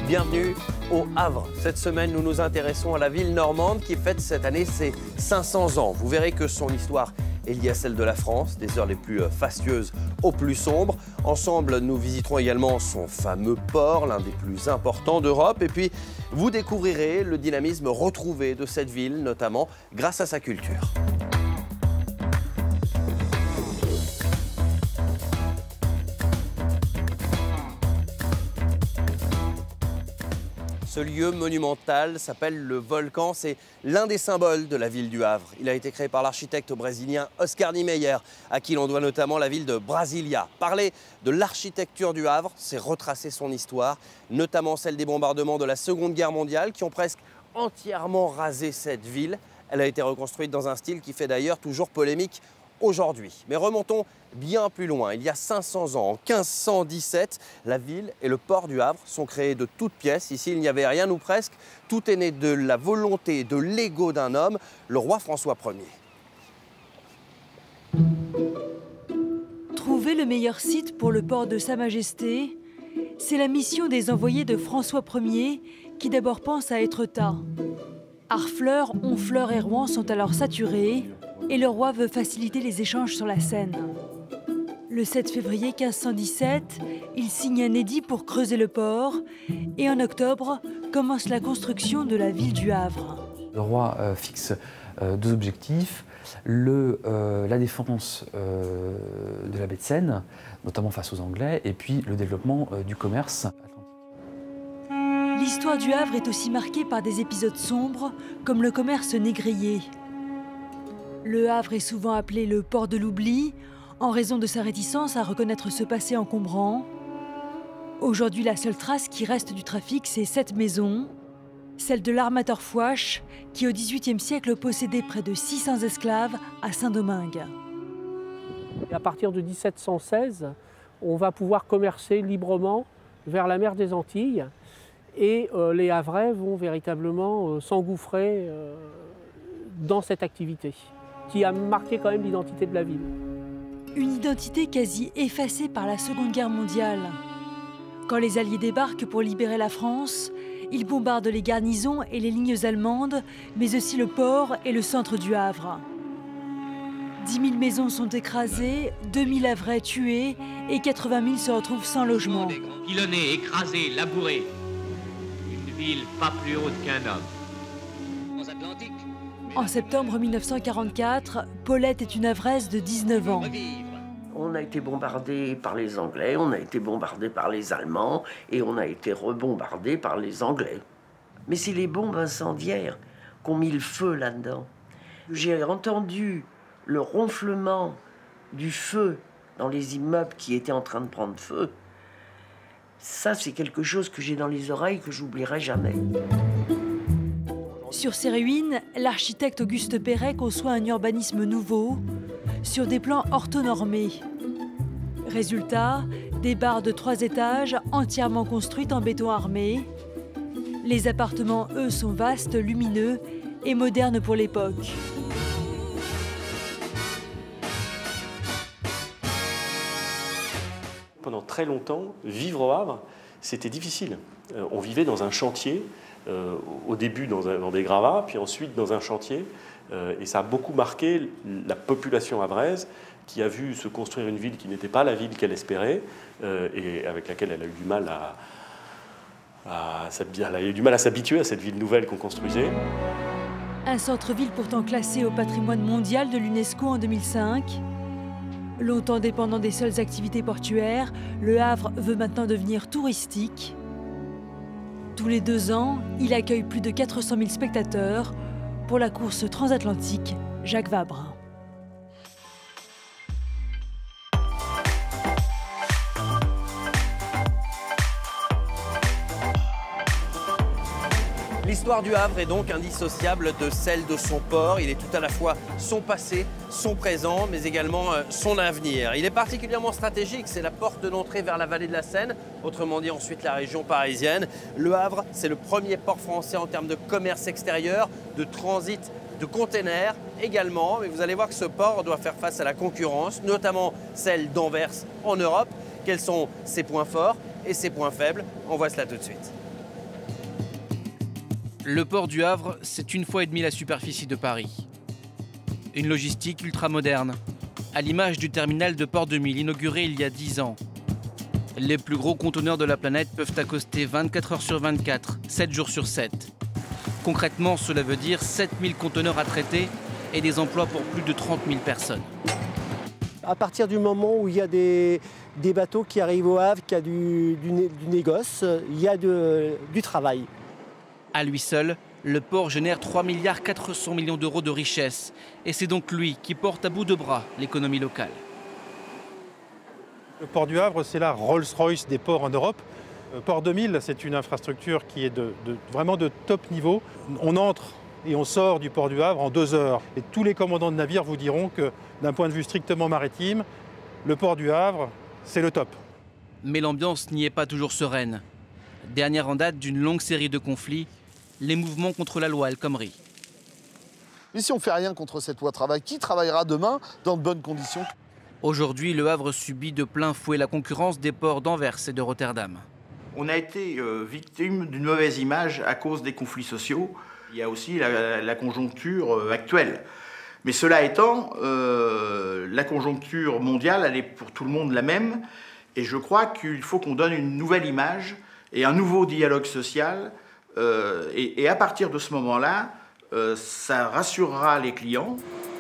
Bienvenue au Havre. Cette semaine, nous nous intéressons à la ville normande qui fête cette année ses 500 ans. Vous verrez que son histoire est liée à celle de la France, des heures les plus fastueuses aux plus sombres. Ensemble, nous visiterons également son fameux port, l'un des plus importants d'Europe. Et puis, vous découvrirez le dynamisme retrouvé de cette ville, notamment grâce à sa culture. Ce lieu monumental s'appelle le Volcan. C'est l'un des symboles de la ville du Havre. Il a été créé par l'architecte brésilien Oscar Niemeyer, à qui l'on doit notamment la ville de Brasilia. Parler de l'architecture du Havre, c'est retracer son histoire, notamment celle des bombardements de la Seconde Guerre mondiale qui ont presque entièrement rasé cette ville. Elle a été reconstruite dans un style qui fait d'ailleurs toujours polémique aujourd'hui. Mais remontons bien plus loin. Il y a 500 ans, en 1517, la ville et le port du Havre sont créés de toutes pièces. Ici, il n'y avait rien ou presque. Tout est né de la volonté, de l'ego d'un homme, le roi François Ier. Trouver le meilleur site pour le port de Sa Majesté, c'est la mission des envoyés de François Ier qui d'abord pensent à Étretat. Harfleur, Honfleur et Rouen sont alors saturés et le roi veut faciliter les échanges sur la Seine. Le 7 février 1517, il signe un édit pour creuser le port et en octobre commence la construction de la ville du Havre. Le roi fixe deux objectifs, la défense de la baie de Seine, notamment face aux Anglais, et puis le développement du commerce atlantique. L'histoire du Havre est aussi marquée par des épisodes sombres comme le commerce négrier. Le Havre est souvent appelé le port de l'oubli, en raison de sa réticence à reconnaître ce passé encombrant. Aujourd'hui, la seule trace qui reste du trafic, c'est cette maison, celle de l'armateur Fouache, qui au XVIIIe siècle possédait près de 600 esclaves à Saint-Domingue. À partir de 1716, on va pouvoir commercer librement vers la mer des Antilles et les Havrais vont véritablement s'engouffrer dans cette activité qui a marqué quand même l'identité de la ville. Une identité quasi effacée par la Seconde Guerre mondiale. Quand les Alliés débarquent pour libérer la France, ils bombardent les garnisons et les lignes allemandes, mais aussi le port et le centre du Havre. 10 000 maisons sont écrasées, 2 000 Havrais tués et 80 000 se retrouvent sans logement. Pilonnés, écrasés, labourés. Une ville pas plus haute qu'un homme. En septembre 1944, Paulette est une Havraise de 19 ans. On a été bombardé par les Anglais, on a été bombardé par les Allemands et on a été rebombardé par les Anglais. Mais c'est les bombes incendiaires qui ont mis le feu là-dedans. J'ai entendu le ronflement du feu dans les immeubles qui étaient en train de prendre feu. Ça, c'est quelque chose que j'ai dans les oreilles que j'oublierai jamais. Sur ces ruines, l'architecte Auguste Perret conçoit un urbanisme nouveau, sur des plans orthonormés. Résultat, des barres de 3 étages entièrement construites en béton armé. Les appartements, eux, sont vastes, lumineux et modernes pour l'époque. Pendant très longtemps, vivre au Havre, c'était difficile. On vivait dans un chantier, au début dans des gravats, puis ensuite dans un chantier. Et ça a beaucoup marqué la population havraise qui a vu se construire une ville qui n'était pas la ville qu'elle espérait et avec laquelle elle a eu du mal à s'habituer à cette ville nouvelle qu'on construisait. Un centre-ville pourtant classé au patrimoine mondial de l'UNESCO en 2005. Longtemps dépendant des seules activités portuaires, le Havre veut maintenant devenir touristique. Tous les 2 ans, il accueille plus de 400 000 spectateurs pour la course transatlantique Jacques Vabre. L'histoire du Havre est donc indissociable de celle de son port. Il est tout à la fois son passé, son présent, mais également son avenir. Il est particulièrement stratégique, c'est la porte d'entrée vers la vallée de la Seine, autrement dit ensuite la région parisienne. Le Havre, c'est le premier port français en termes de commerce extérieur, de transit de containers également. Mais vous allez voir que ce port doit faire face à la concurrence, notamment celle d'Anvers en Europe. Quels sont ses points forts et ses points faibles? On voit cela tout de suite. Le port du Havre, c'est 1,5 fois la superficie de Paris. Une logistique ultramoderne, à l'image du terminal de Port 2000 inauguré il y a 10 ans. Les plus gros conteneurs de la planète peuvent accoster 24 heures sur 24, 7 jours sur 7. Concrètement, cela veut dire 7000 conteneurs à traiter et des emplois pour plus de 30 000 personnes. À partir du moment où il y a des bateaux qui arrivent au Havre, qu'il y a du négoce, il y a du travail. À lui seul, le port génère 3,4 milliards d'euros de richesse. Et c'est donc lui qui porte à bout de bras l'économie locale. Le port du Havre, c'est la Rolls-Royce des ports en Europe. Port 2000, c'est une infrastructure qui est vraiment de top niveau. On entre et on sort du port du Havre en 2 heures. Et tous les commandants de navires vous diront que d'un point de vue strictement maritime, le port du Havre, c'est le top. Mais l'ambiance n'y est pas toujours sereine. Dernière en date d'une longue série de conflits, les mouvements contre la loi El Khomri. Mais si on ne fait rien contre cette loi travail, qui travaillera demain dans de bonnes conditions? Aujourd'hui, le Havre subit de plein fouet la concurrence des ports d'Anvers et de Rotterdam. On a été victime d'une mauvaise image à cause des conflits sociaux. Il y a aussi la conjoncture actuelle. Mais cela étant, la conjoncture mondiale, elle est pour tout le monde la même. Et je crois qu'il faut qu'on donne une nouvelle image et un nouveau dialogue social. Et à partir de ce moment-là, ça rassurera les clients.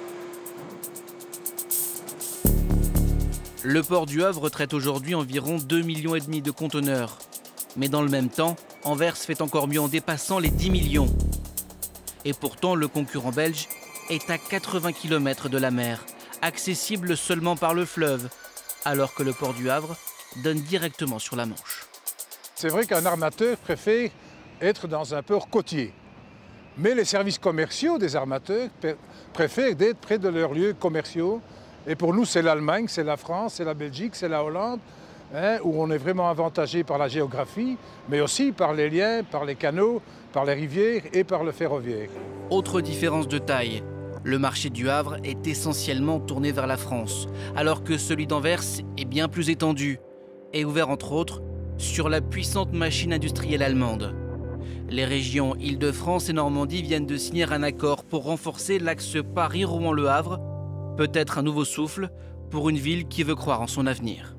Le port du Havre traite aujourd'hui environ 2,5 millions de conteneurs. Mais dans le même temps, Anvers fait encore mieux en dépassant les 10 millions. Et pourtant, le concurrent belge est à 80 km de la mer, accessible seulement par le fleuve, alors que le port du Havre donne directement sur la Manche. C'est vrai qu'un armateur préfère être dans un port côtier. Mais les services commerciaux des armateurs préfèrent d'être près de leurs lieux commerciaux. Et pour nous, c'est l'Allemagne, c'est la France, c'est la Belgique, c'est la Hollande, où on est vraiment avantagé par la géographie, mais aussi par les liens, par les canaux, par les rivières et par le ferroviaire. Autre différence de taille, le marché du Havre est essentiellement tourné vers la France, alors que celui d'Anvers est bien plus étendu et ouvert entre autres sur la puissante machine industrielle allemande. Les régions Île-de-France et Normandie viennent de signer un accord pour renforcer l'axe Paris-Rouen-Le Havre, peut-être un nouveau souffle pour une ville qui veut croire en son avenir.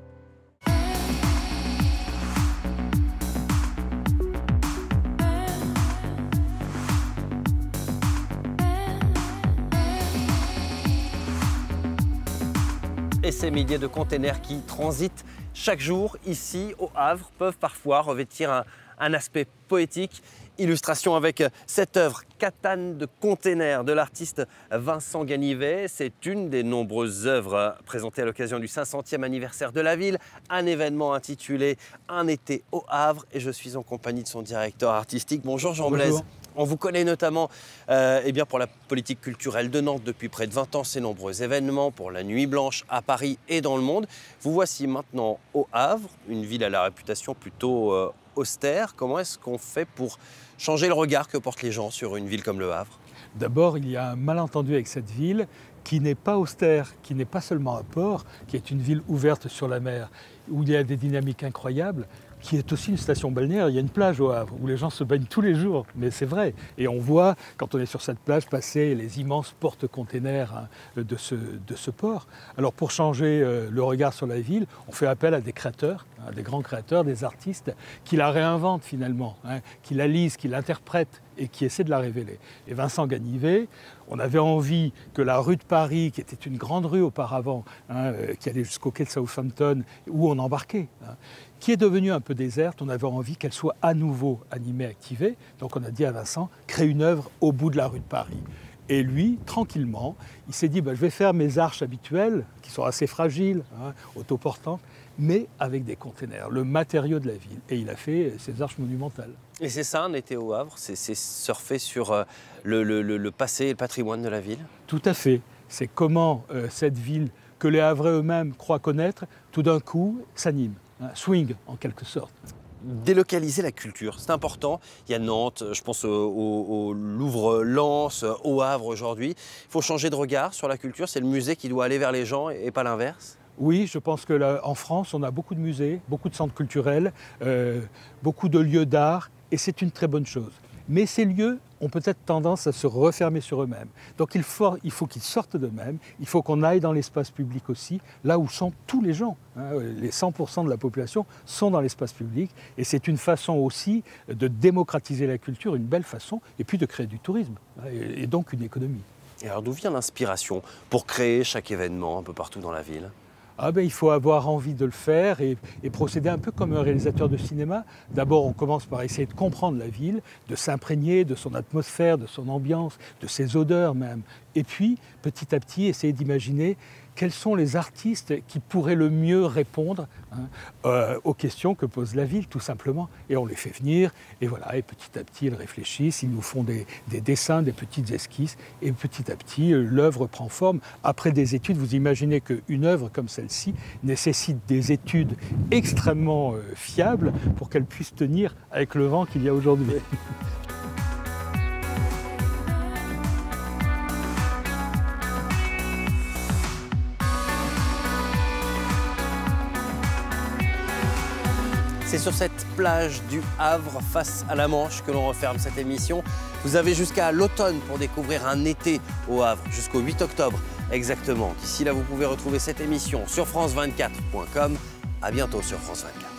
Et ces milliers de containers qui transitent chaque jour ici au Havre peuvent parfois revêtir un aspect poétique. Illustration avec cette œuvre Catane de containers de l'artiste Vincent Ganivet. C'est une des nombreuses œuvres présentées à l'occasion du 500e anniversaire de la ville. Un événement intitulé Un été au Havre. Et je suis en compagnie de son directeur artistique. Bonjour Jean Blaise. On vous connaît notamment pour la politique culturelle de Nantes depuis près de 20 ans, ces nombreux événements pour la Nuit Blanche à Paris et dans le monde. Vous voici maintenant au Havre, une ville à la réputation plutôt austère. Comment est-ce qu'on fait pour changer le regard que portent les gens sur une ville comme le Havre? D'abord, il y a un malentendu avec cette ville qui n'est pas austère, qui n'est pas seulement un port, qui est une ville ouverte sur la mer, où il y a des dynamiques incroyables, qui est aussi une station balnéaire. Il y a une plage au Havre où les gens se baignent tous les jours, mais c'est vrai. Et on voit, quand on est sur cette plage, passer les immenses porte-containers de ce port. Alors pour changer le regard sur la ville, on fait appel à des créateurs, des grands créateurs, des artistes, qui la réinventent finalement, qui la lisent, qui l'interprètent et qui essaient de la révéler. Et Vincent Ganivet, on avait envie que la rue de Paris, qui était une grande rue auparavant, qui allait jusqu'au quai de Southampton, où on embarquait, qui est devenue un peu déserte, on avait envie qu'elle soit à nouveau animée, activée. Donc on a dit à Vincent, crée une œuvre au bout de la rue de Paris. Et lui, tranquillement, il s'est dit, je vais faire mes arches habituelles, qui sont assez fragiles, autoportantes, mais avec des containers, le matériau de la ville. Et il a fait ses arches monumentales. Et c'est ça, un été au Havre, c'est surfer sur le passé et le patrimoine de la ville? Tout à fait. C'est comment cette ville, que les Havrais eux-mêmes croient connaître, tout d'un coup s'anime, swing en quelque sorte. Délocaliser la culture, c'est important. Il y a Nantes, je pense au Louvre-Lens, au Havre aujourd'hui. Il faut changer de regard sur la culture, c'est le musée qui doit aller vers les gens et pas l'inverse? Oui, je pense qu'en France, on a beaucoup de musées, beaucoup de centres culturels, beaucoup de lieux d'art, et c'est une très bonne chose. Mais ces lieux ont peut-être tendance à se refermer sur eux-mêmes. Donc il faut qu'ils sortent d'eux-mêmes, il faut qu'on aille dans l'espace public aussi, là où sont tous les gens. Les 100% de la population sont dans l'espace public, et c'est une façon aussi de démocratiser la culture, une belle façon, et puis de créer du tourisme, et donc une économie. Et alors d'où vient l'inspiration pour créer chaque événement un peu partout dans la ville ? Il faut avoir envie de le faire et procéder un peu comme un réalisateur de cinéma. D'abord, on commence par essayer de comprendre la ville, de s'imprégner de son atmosphère, de son ambiance, de ses odeurs même. Et puis, petit à petit, essayer d'imaginer quels sont les artistes qui pourraient le mieux répondre aux questions que pose la ville, tout simplement. Et on les fait venir, et voilà, et petit à petit, ils réfléchissent, ils nous font des dessins, des petites esquisses, et petit à petit, l'œuvre prend forme. Après des études, vous imaginez qu'une œuvre comme celle-ci nécessite des études extrêmement fiables pour qu'elle puisse tenir avec le vent qu'il y a aujourd'hui. C'est sur cette plage du Havre, face à la Manche, que l'on referme cette émission. Vous avez jusqu'à l'automne pour découvrir un été au Havre, jusqu'au 8 octobre exactement. D'ici là, vous pouvez retrouver cette émission sur france24.com. À bientôt sur France 24.